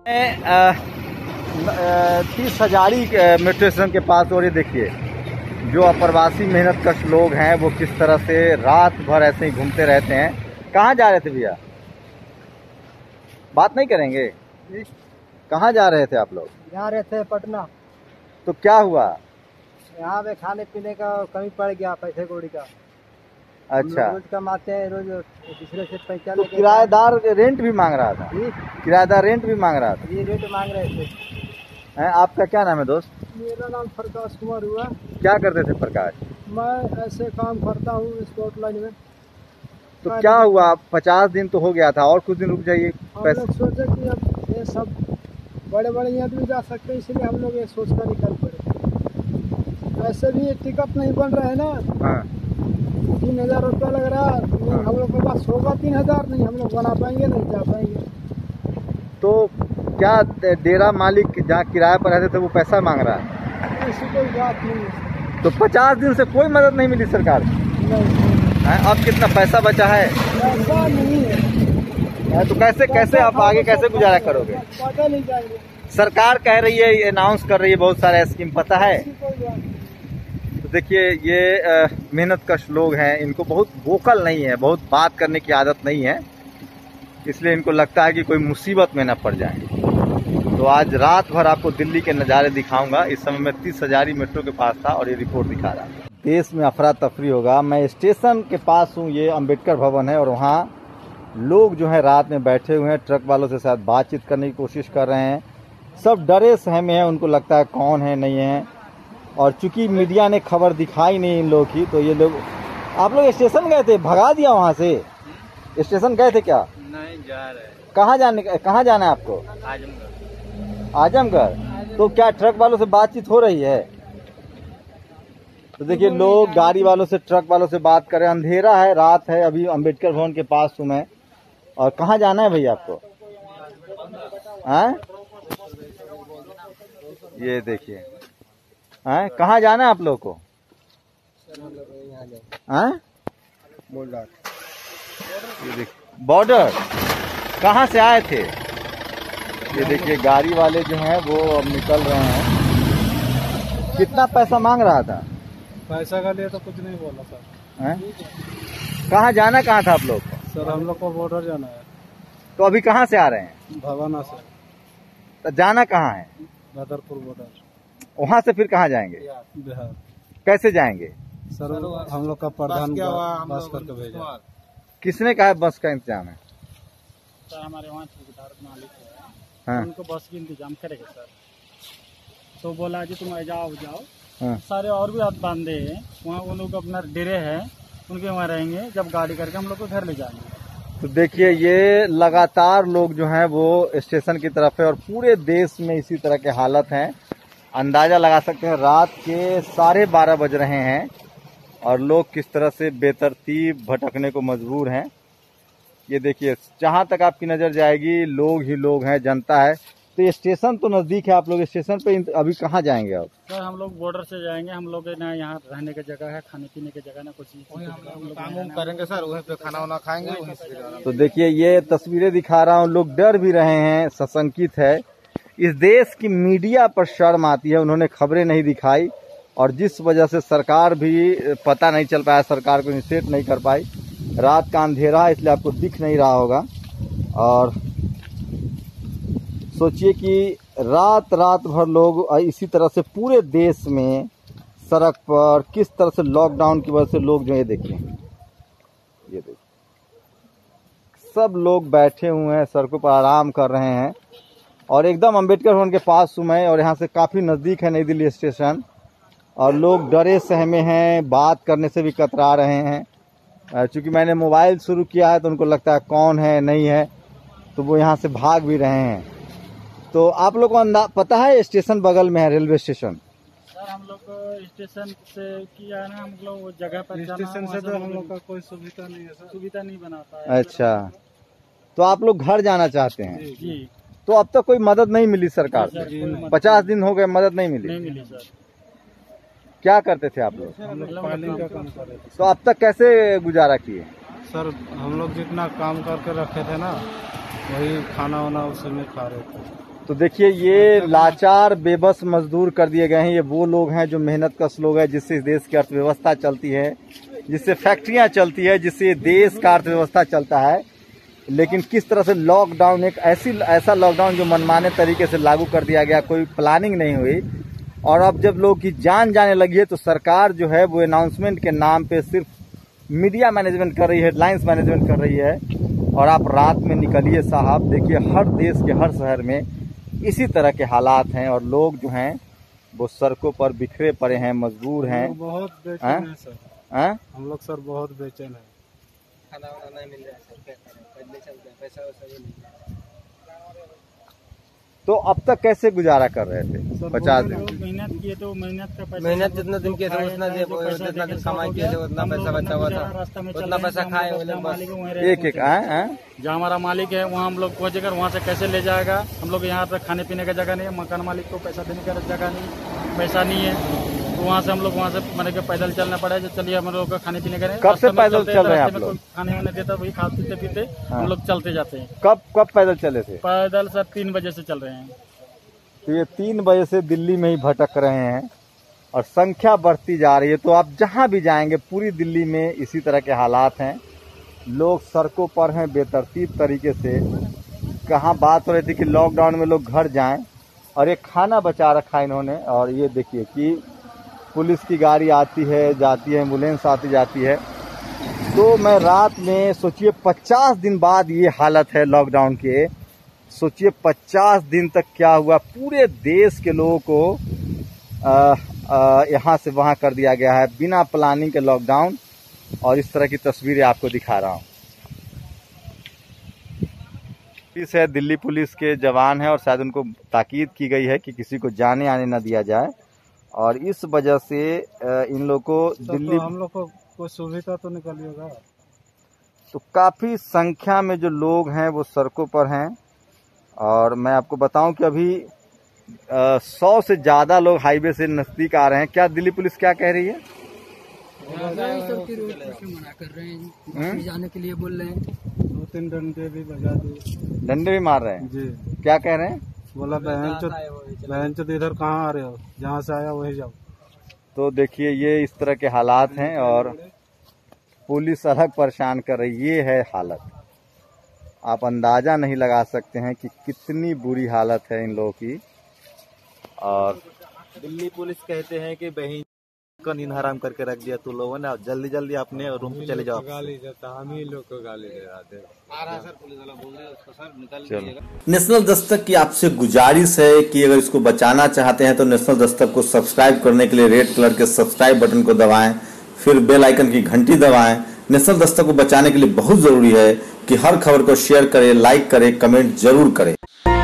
30 Hazari metro station के पास। और ये देखिए जो अप्रवासी मेहनत कश लोग हैं वो किस तरह से रात भर ऐसे ही घूमते रहते हैं। कहाँ जा रहे थे भैया? बात नहीं करेंगे? कहाँ जा रहे थे आप लोग? जा रहे थे पटना। तो क्या हुआ? यहाँ पे खाने पीने का कमी पड़ गया, पैसे कौड़ी का। अच्छा, रोज कमाते हैं, रोज दूसरे से पैसा तो लेके। किराएदार रेंट भी मांग रहा था? किराएदार रेंट भी मांग रहा था? ये रेट मांग रहे थे। आपका क्या नाम है दोस्त? मेरा नाम प्रकाश कुमार हुआ। क्या करते थे प्रकाश? मैं ऐसे काम करता हूँ स्पोर्ट लाइन में। तो क्या हुआ? 50 दिन तो हो गया था, और कुछ दिन रुक जाइए। हम लोग सोचे कि अब ये सब बड़े बड़े आदमी जा सकते हैं, इसलिए हम लोग ये सोच कर निकल पड़े। ऐसे भी टिकट नहीं बन रहा है ना। हाँ। 3000 रुपया लग रहा है। हम लोग के पास होगा 3000 नहीं, हम लोग बना पाएंगे, नहीं जा पाएंगे। तो क्या डेरा मालिक जहाँ किराए पर रहते थे वो पैसा मांग रहा है? ऐसी कोई बात नहीं है। तो 50 दिन से कोई मदद नहीं मिली सरकार से? नहीं, अब कितना पैसा बचा है? ऐसा नहीं है। तो कैसे आप आगे कैसे गुजारा करोगे? पता नहीं जाएंगे। सरकार कह रही है, अनाउंस कर रही है बहुत सारे स्कीम, पता है? तो देखिए ये मेहनत कश लोग हैं, इनको बहुत वोकल नहीं है, बहुत बात करने की आदत नहीं है, इसलिए इनको लगता है कि कोई मुसीबत में न पड़ जाए। तो आज रात भर आपको दिल्ली के नज़ारे दिखाऊंगा। इस समय मैं 30 हजारी मेट्रो के पास था और ये रिपोर्ट दिखा रहा हूँ। देश में अफरा तफरी होगा। मैं स्टेशन के पास हूँ, ये अंबेडकर भवन है, और वहाँ लोग जो है रात में बैठे हुए हैं, ट्रक वालों से शायद बातचीत करने की कोशिश कर रहे हैं। सब डरे सहमे हैं, उनको लगता है कौन है नहीं है। और चूंकि मीडिया ने खबर दिखाई नहीं इन लोगों की, तो ये लोग, आप लोग स्टेशन गए थे, भगा दिया वहाँ से? स्टेशन गए थे क्या? नहीं जा रहे। कहाँ जाना है आपको? आजमगढ़। आजमगढ़। तो क्या ट्रक वालों से बातचीत हो रही है? तो देखिए लोग गाड़ी वालों से, ट्रक वालों से बात कर रहे हैं। अंधेरा है, रात है, अभी अंबेडकर भवन के पास हूँ मैं। और कहाँ जाना है भैया आपको? ये देखिए, कहाँ जाना है आप लोग को? बॉर्डर। कहाँ से आए थे? ये देखिए गाड़ी वाले जो हैं वो अब निकल रहे हैं। कितना पैसा मांग रहा था? पैसा का लिए तो कुछ नहीं बोला सर। कहाँ जाना, कहाँ था आप लोग को? सर हम लोग को बॉर्डर जाना है। तो अभी कहाँ से आ रहे हैं? भवाना से। तो जाना कहाँ है? बदरपुर बॉर्डर। वहाँ से फिर कहाँ जाएंगे? बिहार। कैसे जाएंगे? सर हम लोग का प्रधान बस करके भेजा। किसने कहा बस का इंतजाम है? सर हमारे वहाँ ठेकेदार मालिक है, हाँ। उनको बस की इंतजाम करेंगे सर। तो बोला जी तुम जाओ। हाँ। सारे और भी हाथ बांधे हैं वहाँ, वो लोग अपना डेरे हैं उनके वहाँ रहेंगे, जब गाड़ी करके हम लोग को घर ले जाएंगे। तो देखिए ये लगातार लोग जो हैं वो स्टेशन की तरफ है, और पूरे देश में इसी तरह के हालत हैं। अंदाजा लगा सकते हैं रात के 12:30 बज रहे हैं और लोग किस तरह से बेतरतीब भटकने को मजबूर हैं। ये देखिए जहाँ तक आपकी नज़र जाएगी लोग ही लोग हैं, जनता है। तो ये स्टेशन तो नज़दीक है, आप लोग स्टेशन पे अभी कहाँ जाएंगे आप? सर हम लोग बॉर्डर से जाएंगे। हम लोग ना यहाँ रहने की जगह है, खाने पीने की जगह ना कुछ काम करेंगे सर, वहीं पे खाना वाना खाएंगे वहीं से। तो देखिए ये तस्वीरें दिखा रहा हूँ, लोग डर भी रहे हैं, सशंकित है। इस देश की मीडिया पर शर्म आती है, उन्होंने खबरें नहीं दिखाई, और जिस वजह से सरकार भी पता नहीं चल पाया, सरकार को इनिशिएट नहीं कर पाई। रात का अंधेरा है इसलिए आपको दिख नहीं रहा होगा। और सोचिए कि रात भर लोग इसी तरह से पूरे देश में सड़क पर किस तरह से लॉकडाउन की वजह से लोग जो ये देखिए सब लोग बैठे हुए हैं, सड़कों पर आराम कर रहे हैं। और एकदम अंबेडकर भवन के पास हूँ मैं, और यहाँ से काफ़ी नज़दीक है नई दिल्ली स्टेशन। और लोग डरे सहमे हैं, बात करने से भी कतरा रहे हैं। चूँकि मैंने मोबाइल शुरू किया है तो उनको लगता है कौन है नहीं है, तो वो यहाँ से भाग भी रहे हैं। तो आप लोग को पता है स्टेशन बगल में है, रेलवे स्टेशन? सर हम लोग स्टेशन से किया ना, हम लोग वो जगह पर स्टेशन से तो हम लोग का कोई सुविधा नहीं है सर, सुविधा नहीं बनाता है। अच्छा, तो आप लोग घर जाना चाहते हैं? जी। तो अब तक कोई मदद नहीं मिली सरकार से? 50 दिन हो गए, मदद नहीं मिली? नहीं मिली सर। क्या करते थे आप लोग? हम लोग पालिंग का काम कर रहे थे। तो अब तक कैसे गुजारा किए? सर हम लोग जितना काम करके रखे थे ना, वही खाना वाना उसी में खा रहे थे। तो देखिए ये लाचार बेबस मजदूर कर दिए गए हैं। ये वो लोग हैं जो मेहनत कश लोग हैं, जिससे इस देश की अर्थव्यवस्था चलती है, जिससे फैक्ट्रियां चलती है, जिससे देश का अर्थव्यवस्था चलता है। लेकिन किस तरह से लॉकडाउन, एक ऐसा लॉकडाउन जो मनमाने तरीके से लागू कर दिया गया, कोई प्लानिंग नहीं हुई, और अब जब लोग की जान जाने लगी है तो सरकार जो है वो अनाउंसमेंट के नाम पे सिर्फ मीडिया मैनेजमेंट कर रही है, हेडलाइंस मैनेजमेंट कर रही है। और आप रात में निकलिए साहब, देखिए हर देश के हर शहर में इसी तरह के हालात हैं और लोग जो हैं वो सड़कों पर बिखरे पड़े हैं, मजबूर हैं। बहुत बेचैन है सर। हम लोग सर बहुत बेचैन है। खाना वाना नहीं मिल रहा है सर, क्या करें, पैदल चलते हैं, पैसा वैसा भी नहीं है। तो अब तक कैसे गुजारा कर रहे थे 50 दिन? मेहनत किए तो मेहनत का पैसा, मेहनत जितना दिन किए थे उतना दिन कमाई किए थे, उतना पैसा बचा हुआ था, उतना पैसा खाए वो लोग बस। एक जहाँ हमारा मालिक है वहाँ हम लोग पहुँचेगा, वहाँ से कैसे ले जाएगा? हम लोग यहाँ पर खाने पीने का जगह नहीं है, मकान मालिक को पैसा देने का जगह नहीं, पैसा नहीं है, तो वहाँ से हम लोग मैंने के पैदल चलना पड़ा है। चलिए हम लोग का खाने पीने का कब से पैदल चल रहे हैं आप लोग? खाने वाने देता वही खा पीते पीते हम लोग चलते जाते हैं। कब पैदल चले थे? पैदल सर 3 बजे से चल रहे हैं। तो ये 3 बजे से दिल्ली में ही भटक रहे हैं और संख्या बढ़ती जा रही है। तो आप जहां भी जाएंगे पूरी दिल्ली में इसी तरह के हालात हैं। लोग सड़कों पर हैं बेतरतीब तरीके से। कहाँ बात हो रही थी कि लॉकडाउन में लोग घर जाएं, और ये खाना बचा रखा इन्होंने। और ये देखिए कि पुलिस की गाड़ी आती है जाती है, एम्बुलेंस आती जाती है। तो मैं रात में सोचिए 50 दिन बाद ये हालत है लॉकडाउन के। सोचिए 50 दिन तक क्या हुआ। पूरे देश के लोगों को यहाँ से वहाँ कर दिया गया है बिना प्लानिंग के लॉकडाउन। और इस तरह की तस्वीरें आपको दिखा रहा हूँ। पुलिस है, दिल्ली पुलिस के जवान है और शायद उनको ताकीद की गई है कि किसी को जाने आने न दिया जाए। और इस वजह से इन लोगों को दिल्ली, हम लोग को कोई सुविधा तो निकलिएगा। तो काफ़ी संख्या में जो लोग हैं वो सड़कों पर हैं। और मैं आपको बताऊं कि अभी 100 से ज़्यादा लोग हाईवे से नज़दीक आ रहे हैं। क्या दिल्ली पुलिस क्या कह रही है? मना कर रहे हैं, जाने के लिए बोल रहे हैं। 2-3 डंडे भी बजा दिए। डंडे भी मार रहे हैं जी। क्या कह रहे हैं? बोला बहन चोद इधर कहाँ आ रहे हो, जहाँ से आया वही जाओ। तो देखिए ये इस तरह के हालात हैं और पुलिस अलग परेशान कर रही, ये है हालत। आप अंदाजा नहीं लगा सकते हैं कि कितनी बुरी हालत है इन लोगों की। और दिल्ली पुलिस कहते हैं कि बहन का नींद हराम करके रख दिया तू लोगों ने, जल्दी जल्दी अपने रूम पे चले जाओ। गाली देता, हम ही लोग को गाली दे रहा थे। आ रहा सर, पुलिस वाला बोल रहे हैं उसको सर निकाल चलो। दीजिएगा। नेशनल दस्तक की आपसे गुजारिश है कि अगर इसको बचाना चाहते हैं तो नेशनल दस्तक को सब्सक्राइब करने के लिए रेड कलर के सब्सक्राइब बटन को दबाएं, फिर बेल आइकन की घंटी दबाएं। नेशनल दस्तक को बचाने के लिए बहुत जरूरी है कि हर खबर को शेयर करें, लाइक करें, कमेंट जरूर करें।